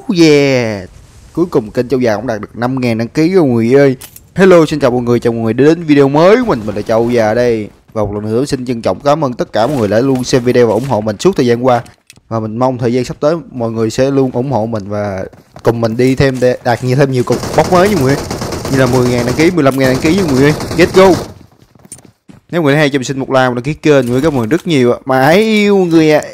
yeah. Cuối cùng kênh Châu Già cũng đạt được 5.000 đăng ký rồi mọi người ơi. Hello, xin chào mọi người đến video mới của mình là Châu Già đây. Và một lần nữa xin trân trọng cảm ơn tất cả mọi người đã luôn xem video và ủng hộ mình suốt thời gian qua. Và mình mong thời gian sắp tới mọi người sẽ luôn ủng hộ mình và cùng mình đi thêm để đạt thêm nhiều cục bóc mới nha mọi người. Như là 10.000 đăng ký, 15.000 đăng ký nha mọi người. Let's go. Nếu mọi người hay cho mình xin một like và đăng ký kênh, mọi người cảm ơn rất nhiều. Mãi yêu người ạ.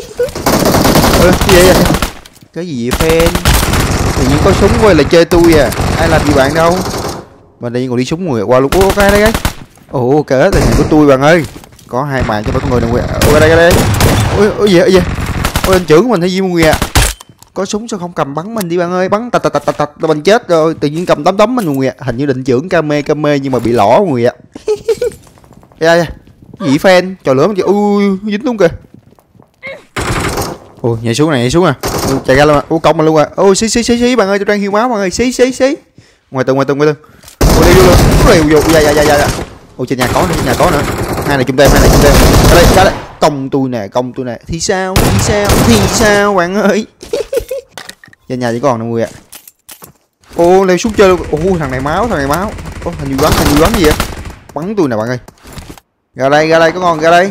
Cái gì vậy fan? Tự nhiên có súng quay lại chơi tôi à? Ai làm gì bạn đâu? Mà đây còn đi súng người qua luôn. Ô cái đây. Ồ cái là của tôi bạn ơi. Có hai bạn cho mấy con người đồng quyền. Ôi cái đây. Ôi gì vậy? Ôi anh trưởng của mình hay gì mọi người ạ? Có súng sao không cầm bắn mình đi bạn ơi, bắn tạch mình chết rồi, tự nhiên cầm tấm mình mọi người ạ. Hình như định trưởng came nhưng mà bị lỏ mọi người ạ. Đây gì fan trò lửa ui dính luôn kìa. Ôi nhảy xuống à, chạy ra luôn à, ô công mà luôn à. Ôi xí bạn ơi, tôi đang hiêu máu bạn ơi, xí ngoài tường ôi đi luôn vô dạ. Ôi trên nhà có nữa, hai này chung tem cái đây công tôi nè thì sao bạn ơi. Trên nhà chỉ còn mọi người ạ. Ô leo xuống chơi luôn. Ô thằng này máu ô hình như bắn gì vậy, bắn tôi nè bạn ơi. Ra đây có ngon, ra đây.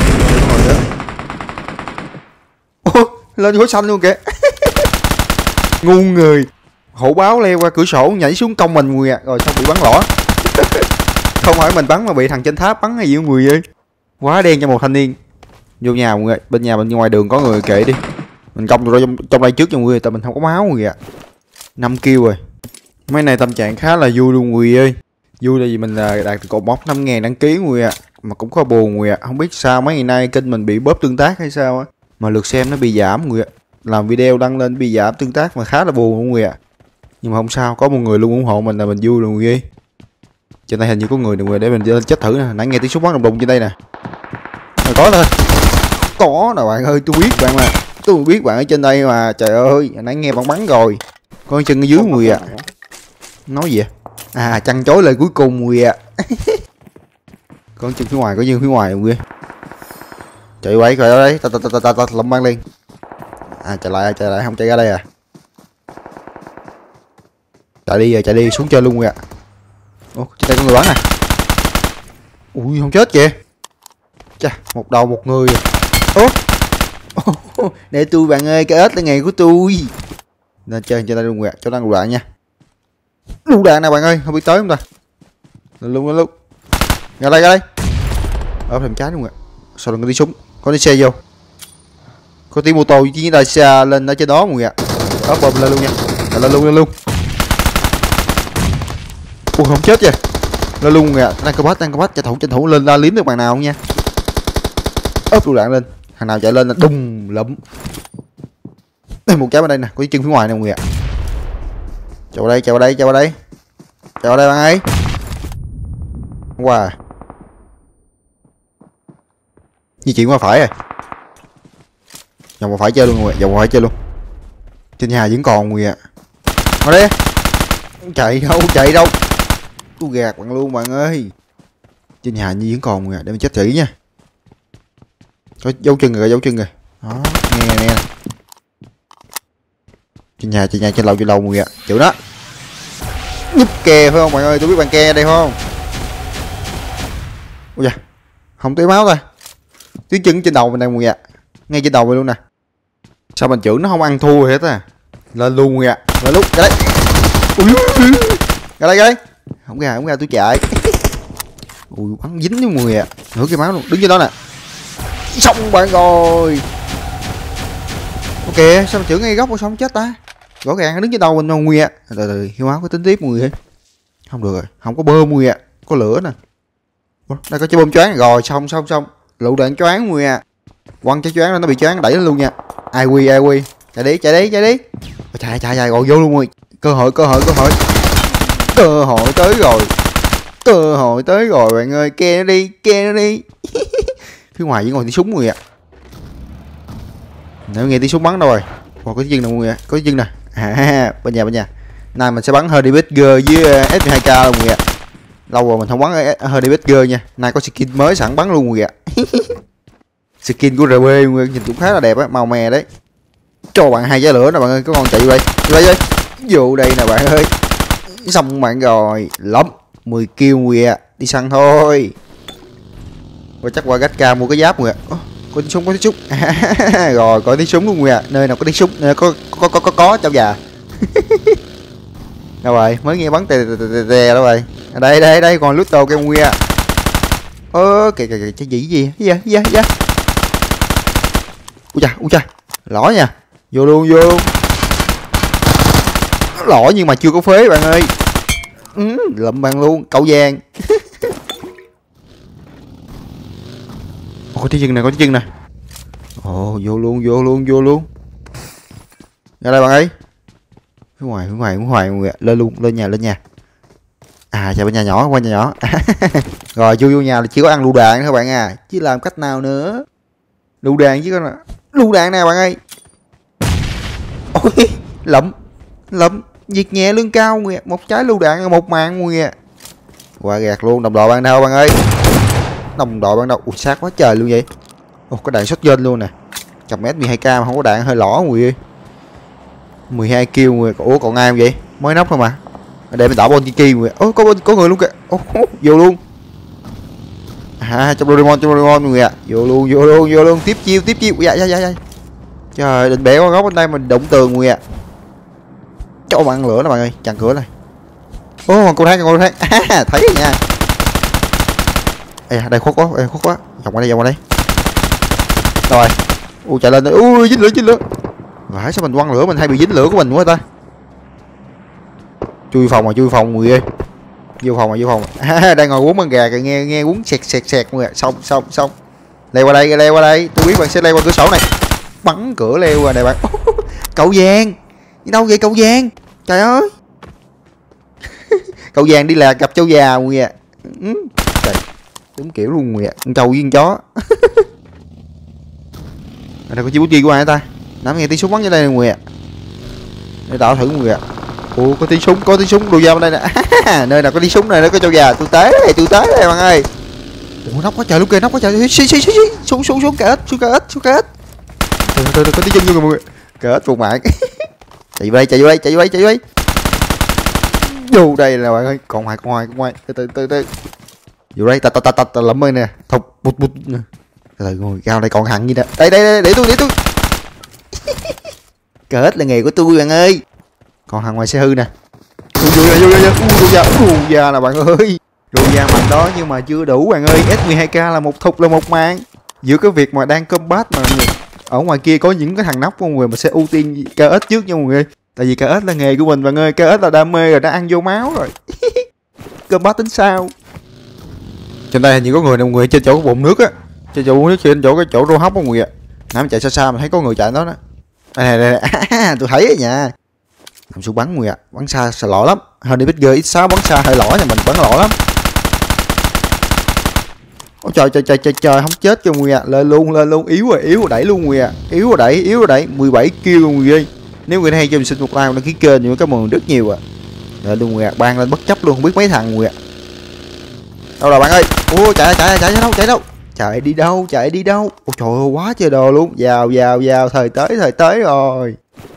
Ô lên khối xanh luôn kìa. Ngu người, hổ báo leo qua cửa sổ nhảy xuống công mình người ạ. Rồi xong bị bắn lỏ. Không phải mình bắn mà bị thằng trên tháp bắn hay gì mọi người ơi. Quá đen cho một thanh niên. Vô nhà mọi người, bên ngoài đường có người kệ đi. Mình công tụi trong đây trước cho mọi người, tại mình không có máu mọi người ạ. 5 kill rồi. Mấy này tâm trạng khá là vui luôn mọi người ơi. Vui là vì mình là đạt cột mốc 5.000 đăng ký mọi người ạ. Mà cũng có buồn mọi người ạ. Không biết sao mấy ngày nay kênh mình bị bóp tương tác hay sao á, mà lượt xem nó bị giảm mọi người ạ. Làm video đăng lên bị giảm tương tác mà khá là buồn mọi người ạ. Nhưng mà không sao, có một người luôn ủng hộ mình là mình vui rồi mọi người. Trên đây hình như có người mọi người, để mình lên chết thử nè. Nãy nghe tiếng súng bắn đùng trên đây nè. Rồi có thôi. Có nè bạn ơi, tôi biết bạn mà. Tôi biết bạn ở trên đây mà, trời ơi, nãy nghe bạn bắn rồi. Có chân ở dưới mọi người ạ. Nói gì vậy? À, chăn chối lời cuối cùng mọi người ạ. Có chân phía ngoài, có dương phía ngoài mọi người. Chạy quay rồi đây, ta lầm băng lên. À chạy lại không chạy ra đây à. Chạy đi xuống chơi luôn mọi người ạ. Ủa, trên đây có người bắn à. Ui không chết kìa. Chà, một đầu một người. Ủa. Để tôi bạn ơi, cái ếch là nghề của tôi. Nên chơi trên đây luôn ạ, cho đang lựu đạn nha. Lựu đạn nè bạn ơi, không biết tới không ta. Lên luôn. Ra đây. Ở thềm trái luôn ạ. Sao đừng có đi súng, có đi xe vô. Có tiếng mô tô với chiếc xe lên ở trên đó mọi người ạ. Đó bơm lên luôn nha. Lên luôn. Ui không chết vậy. Lên luôn mọi người ạ. Đang có bắt tranh thủ lên ra liếm được bạn nào không nha. Ốp lựu đạn lên. Thằng nào chạy lên là đùng lụm. Đây một trái bên đây nè, có chân phía ngoài nè mọi người ạ. Chạy vào đây bạn ơi. Wow. Di chuyển qua phải rồi. Vòng qua phải chơi luôn mọi người, Trên nhà vẫn còn mọi người ạ. Ở đây. Chạy đâu. Tôi gạt bạn luôn bạn ơi. Trên nhà như vẫn còn mọi người ạ, để mình chết kỹ nha. Có dấu chân rồi. Đó, nghe. Trên nhà trên lầu mọi người ạ. Chịu đó. Nhúp kè phải không bạn ơi, tôi biết bạn ke đây phải không? Ôi da. Không tới máu thôi. Tiếng chân trên đầu mình đây mọi người ạ. Ngay trên đầu mình luôn nè. Sao mình trưởng nó không ăn thua hết à. Lên luôn mọi người ạ. Lên lúc ra đây. Ra đây. Không ra tôi chạy. Ui bắn dính với mọi người ạ. Nửa cái máu luôn, đứng trên đó nè. Xong bạn rồi. Ok, sao mà trưởng ngay góc mà sao không chết ta? Rõ ràng nó đứng trên đầu mình mọi người ạ. Từ hiếu máu có tính tiếp mọi người. Không được rồi, không có bơm mọi người ạ. Có lửa nè. Đây có trái bơm choáng rồi, xong. Lựu đạn choáng mọi người ạ. Quăng trái choáng nó bị choáng đẩy lên luôn nha. Ai quy. Chạy đi. Chạy rồi vô luôn rồi. Cơ hội tới rồi bạn ơi, ke nó đi. Phía ngoài vẫn còn tiếng súng mọi người ạ. Nếu nghe tiếng súng bắn đâu rồi. Còn có chân nè mọi người ạ, có chân nè. À bên nhà. Nay mình sẽ bắn Hardy Badger với S12K luôn mọi người ạ. Lâu rồi mình không bắn Hardy Badger nha. Nay có skin mới sẵn bắn luôn mọi người ạ. Skin của RB mọi người nhìn cũng khá là đẹp á, màu mè đấy. cho bạn 2 trái lửa nè bạn ơi, có con chạy vậy vô đây nè bạn ơi, xong bạn rồi lắm 10 kill kìa, đi săn thôi. Và chắc qua gách ca mua cái giáp kìa. Có tiếng súng, có tiếng súng. Rồi có tiếng súng luôn kìa, nơi nào có tiếng súng nơi có cháu già. Đâu rồi, mới nghe bắn tè đâu rồi. Đây còn lút đồ kêu kìa. Kìa cái gì dạ. Ui cha, lỏ nha. Vô luôn. Lỏ nhưng mà chưa có phế bạn ơi. Lụm bạn luôn, cậu vàng. Có tiếng chân nè. Vô luôn. Ra đây bạn ơi. Phía ngoài lên nhà. Chào bên nhà nhỏ, qua nhà nhỏ. Rồi vô nhà là chỉ có ăn lựu đạn thôi bạn à, chứ làm cách nào nữa. Lựu đạn chứ con lựu đạn nè bạn ơi. Ôi, lụm việc nhẹ lương cao kìa, một trái lựu đạn 1 mạng kìa. Qua gạt luôn, đồng đội bạn đâu bạn ơi. Ui sát quá trời luôn vậy. Có đạn shotgun luôn nè. 100m 12k mà không có đạn hơi lỏ người. 12 kill người. Còn ai không vậy? Mới nóc thôi mà. Để mình tạo bon kiki người. Có người luôn kìa. Vô luôn. Trong Doraemon người ạ. Vô luôn. Tiếp chiêu. Dạ. Trời, định bẻ con góc bên đây mình đụng tường người ạ. Cho bạn lửa nè bạn ơi, chặn cửa này. Con thang. Thấy rồi nha. Đây khuất quá. Vòng qua đây. Rồi. Chạy lên. Dính lửa. Vãi, sao mình quăng lửa mình hay bị dính lửa của mình quá ta. Chui phòng người ơi. Vô phòng. Đang ngồi uống con gà kìa, nghe uống sẹt người. Xong. Leo qua đây. Tôi biết bạn sẽ leo qua cửa sổ này. Bắn cửa leo rồi này bạn. Cậu vàng. Đi đâu vậy cậu vàng? Trời ơi. Cậu vàng đi lạc gặp cháu già người ạ. Trời, đúng kiểu luôn người ạ. Con trâu với con chó. Đây có chiếc bút chi của ai ta? Nắm nghe tiếng súng bắn ở đây nè người ạ. Để tạo thử người ạ. Có tiếng súng đùi ra bên đây nè. Nơi nào có tiếng súng này nó có cháu già. Tôi tới đây bạn ơi. Nóc quá trời luôn kìa, xuống cả ít. Tôi có tiếng chân luôn mọi người. Cả ít một mạng. Chạy vô đây. Vô đây là bạn ơi, còn ngoài. Từ. Vô đây, ta lắm ơi nè. Thục bụt nè. Từ ngồi cao đây còn hằng gì nè. Đây, để tôi. Cả ít là nghề của tôi bạn ơi. Còn hàng ngoài xe hư nè. Đồ da là bạn ơi. Đồ da mạnh đó nhưng mà chưa đủ bạn ơi. S12k là một thục là một mạng. Giữa cái việc mà đang combat mà ở ngoài kia có những cái thằng nóc của mọi người mà sẽ ưu tiên KS trước nha mọi người. Tại vì KS là nghề của mình bạn ơi. KS là đam mê rồi, đã ăn vô máu rồi. Combat tính sao. Trên đây hình như có người nè mọi người, trên chỗ bồn nước á. Trên chỗ cái chỗ rô hốc mọi người ạ. Nãy mình chạy xa mình thấy có người chạy đó. Đây. Tôi thấy ở nhà. Làm xuống bắn người ạ. Bắn xa sợ lỏ lắm. Hơn đi Big X6 bắn xa hơi lỏ nha, mình bắn lỏ lắm. Trời không chết cho người ạ. Lên luôn. Yếu rồi đẩy luôn người ạ. Yếu rồi đẩy 17 kill người ơi. Nếu người hay cho mình xin một like đăng ký kênh nhưng cảm ơn rất nhiều ạ. Lên luôn người ạ. Ban lên bất chấp luôn, không biết mấy thằng người ạ. Đâu rồi bạn ơi. Chạy đâu. Chạy đi đâu. Trời ơi quá trời đồ luôn. Vào thời tới rồi.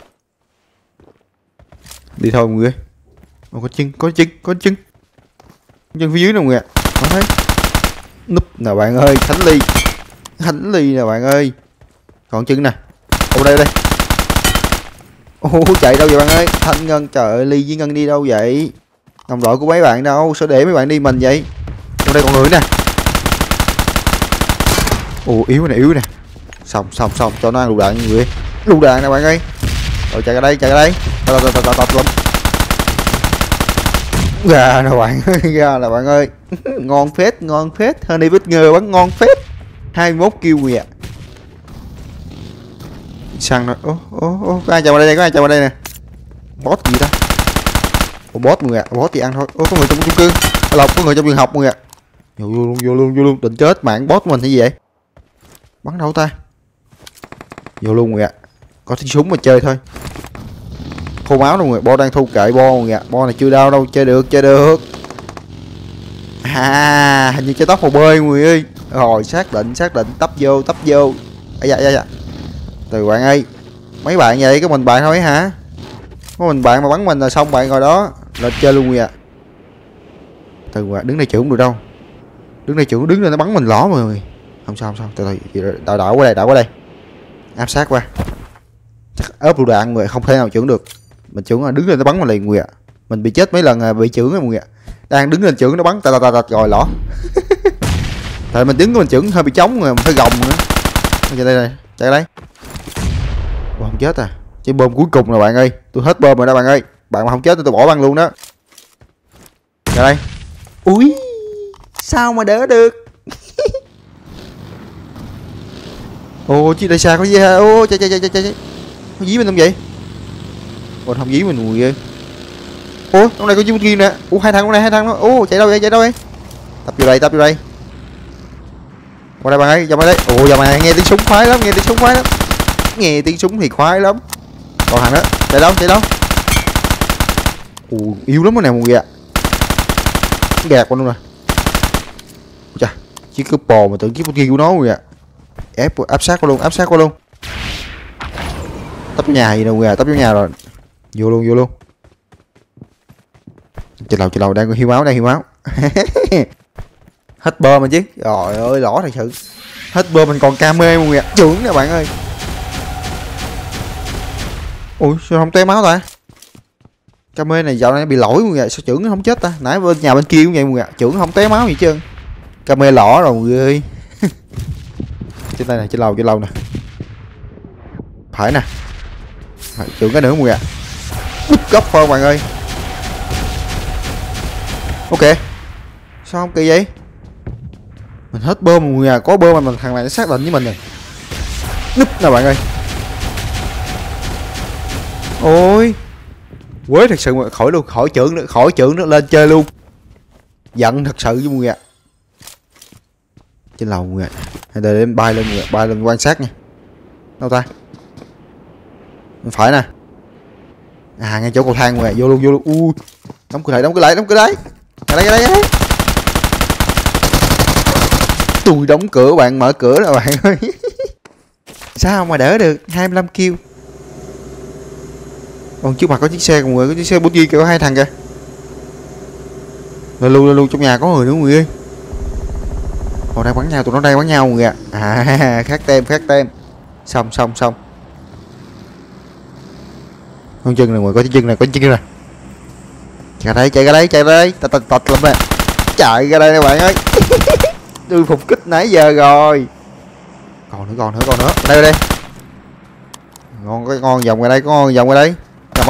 Đi thôi mọi người. Có chân phía dưới nè mọi người ạ. Có thấy núp nè bạn ơi. Khánh ly nè bạn ơi. Còn chân nè. Đây. Chạy đâu vậy bạn ơi. Thanh Ngân, trời ơi Ly với Ngân đi đâu vậy? Đồng đội của mấy bạn đâu? Sao để mấy bạn đi mình vậy? Trong đây còn người nè. Yếu nè. Xong cho nó ăn lựu đạn người. Lựu đạn nè bạn ơi. Rồi chạy ra đây. Tập. Gà nè bạn ơi. Ngon phết. Honey bất ngờ bắn ngon phết. 21 kill kìa. Săn rồi. Có ai chạy qua đây nè. Boss gì ta? Boss người ạ. Boss thì ăn thôi. Có người trong chung cư. Lộc có người trong trường học người ạ. Vô luôn. Định chết mạng boss mình hay gì vậy? Bắn đâu ta? Vô luôn người ạ. Có tiếng súng mà chơi thôi. Khô máu đâu người. Bo đang thu kệ bo người ạ. Bo này chưa đau đâu. Chơi được. Hình như chơi tóc hồ bơi người ơi. Rồi xác định tấp vô. Dạ. Từ bạn ơi. Mấy bạn vậy, có mình bạn thôi hả? Có mình bạn mà bắn mình là xong bạn rồi đó. Lên chơi luôn kìa. Từ qua đứng đây chữ không được đâu. Đứng đây chữ đứng đây nó bắn mình lỏ mọi người. Không sao không sao, từ từ đảo qua đây, đảo qua đây. Áp sát qua. Chắc ốp lựu đạn người không thể nào chưởng được. Mình chưởng là đứng lên nó bắn mình liền người ạ. Mình bị chết mấy lần bị chưởng rồi mọi người ạ. Đang đứng lên chưởng nó bắn tạt rồi lỏ. Tại mình đứng mình chưởng hơi bị trống rồi, mình phải gồng nữa. Chạy đây này, chạy đây. Ủa, không chết à? Cái bom cuối cùng rồi bạn ơi, tôi hết bom rồi đó bạn ơi. Bạn mà không chết tôi bỏ băng luôn đó. Chạy đây. Ui, sao mà đỡ được? Ô chiếc đây xa có gì hả? Ô chạy nó dí mình không vậy? Còn không dí mình mùi ghê. Ủa trong này có chiếc kia nè. Ủa hai thằng nó. Ô chạy đâu vậy? Tập vô đây. Qua đây bạn ơi, vào đây. Ồ giờ mà nghe tiếng súng khoái lắm. Nghe tiếng súng thì khoái lắm. Còn thằng đó, chạy đâu? Ồ yếu lắm cái này mùi ạ. Gạt qua luôn nè. Chà, chiếc cướp bò mà tưởng chiếc kia của nó mùi ạ. Áp sát qua luôn. Tấp vô nhà gì đâu kìa, tấp vô nhà rồi. Vô luôn. Trên lầu đang hiu máu. Hết bơm mà chứ. Trời ơi lỏ thật sự. Hết bơm mình còn camê mọi người ạ. Chưởng nè bạn ơi. Ui sao không té máu ta? Camê này dạo này bị lỗi mọi người ạ. Sao chưởng nó không chết ta? Nãy bên nhà bên kia cũng vậy mọi người ạ. Chưởng không té máu gì trơn. Camê lỏ rồi mọi người ơi. Trên đây nè, trên lầu nè. Phải nè. Chưởng cái nữa mọi người ạ. Bứt góc thôi bạn ơi. Ok. Sao không kỳ vậy? Mình hết bơm mọi người à. Có bơm mà thằng này nó xác định với mình rồi. Núp nè bạn ơi. Ôi quế thật sự mà khỏi chưởng nữa lên chơi luôn. Giận thật sự với mọi người ạ. Trên lầu mọi người ạ. Để em bay lên quan sát nha. Đâu ta? Mình phải nè. À ngay chỗ cầu thang mọi người. Vô luôn. Đóng cửa lại. Ra đây. Tôi đóng cửa bạn mở cửa rồi bạn ơi. Sao mà đỡ được 25 kill. Còn trước mặt có chiếc xe của người, có chiếc xe bút kia có hai thằng kìa. Luôn trong nhà có người nữa mọi người ơi. Còn đang bắn nhau, tụi nó đang bắn nhau mọi người ạ. À khác tem. Xong. Con chân này mọi người, có chân này. Chạy ra đây. Tạch lắm nè. Chạy ra đây nè bạn ơi. Tôi phục kích nãy giờ rồi. Còn nữa. Đây. Ngon vòng qua đây, Vòng qua đây.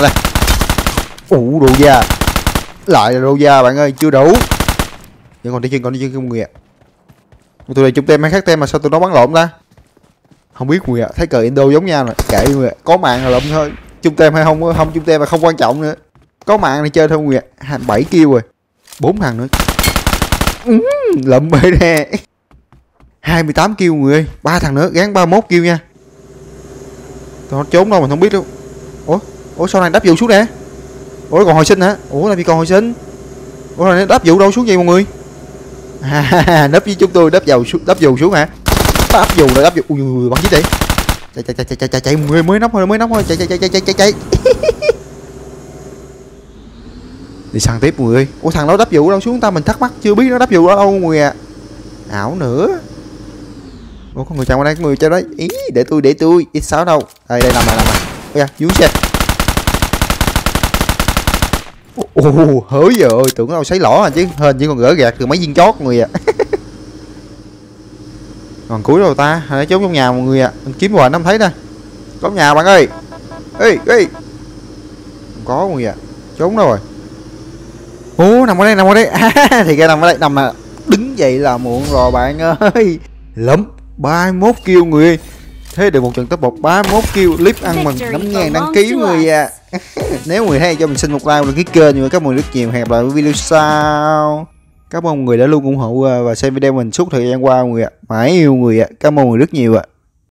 Đồ da. Lại là đồ da bạn ơi, chưa đủ. Vẫn còn đi chân mọi người ạ. Tụi này chung tem hay khác tem mà sao tụi nó bắn lộn ta? Không biết mọi người ạ, thấy cờ Indo giống nhau rồi. Kệ mọi người ạ, có mạng là lụm thôi. Chung tem hay không chung tem là không quan trọng nữa. Có mạng thì chơi thôi mọi người ạ. 27 kill rồi. 4 thằng nữa. Lụm bể nè. 28 kill mọi người ơi. 3 thằng nữa, gán 31 kill nha. Tụi nó trốn đâu mình không biết đâu. Ủa sau này đáp vụ xuống nè. Ủa còn hồi sinh hả? Ủa làm gì còn hồi sinh? Ủa này đáp vụ đâu xuống vậy mọi người? Nấp với chúng tôi đáp vụ xuống hả? Đáp vụ. Ui bắn chết đi. Chạy mọi người, mới nóc thôi. Chạy. Đi săn tiếp mọi người. Ủa thằng đó đáp vụ đâu xuống ta, mình thắc mắc chưa biết nó đáp vụ đó đâu mọi người ạ. Ảo nữa. Ủa có người chạy qua đây, có người chạy đấy. Ý để tôi ít sáu đâu. Đây nằm này. Ôi da, dưới xe. Hỡi giờ ơi, tưởng đâu sấy lỏ à chứ, hên chỉ còn gỡ gạt từ mấy viên chót người ạ. Còn cuối đâu ta, hay trốn trong nhà mọi người ạ. Mình kiếm hoài nó không thấy nè. Có nhà bạn ơi. Ê. Không có mọi người ạ. Trốn đâu rồi? Nằm ở đây. Thì ra nằm ở đây, nằm là đứng dậy là muộn rồi bạn ơi. Lắm 31 kill người ơi. Thế được một trận top 1 31 kill. Clip ăn mừng 5.000 đăng ký người à. Nếu người hay cho mình xin một like đăng ký kênh người. Cảm ơn rất nhiều. Hẹn gặp lại video sau. Cảm ơn mọi người đã luôn ủng hộ và xem video mình suốt thời gian qua mọi người ạ. Mãi yêu người ạ. Cảm ơn mọi người rất nhiều ạ.